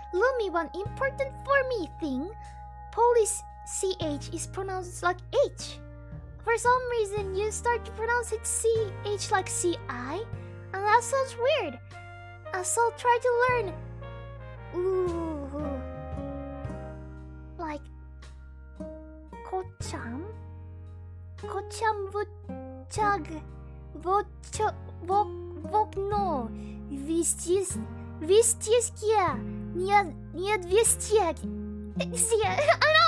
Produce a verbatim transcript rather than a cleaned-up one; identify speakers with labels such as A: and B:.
A: Lumi, one important for me thing. Polish C H is pronounced like H. For some reason, you start to pronounce it C H like C I, and that sounds weird. Uh, so try to learn. Ooh, like kocham, kocham vuchag, vocho, vok, vokno, vistis, vistiskia, nia, nia, vistiak. See, I don't know.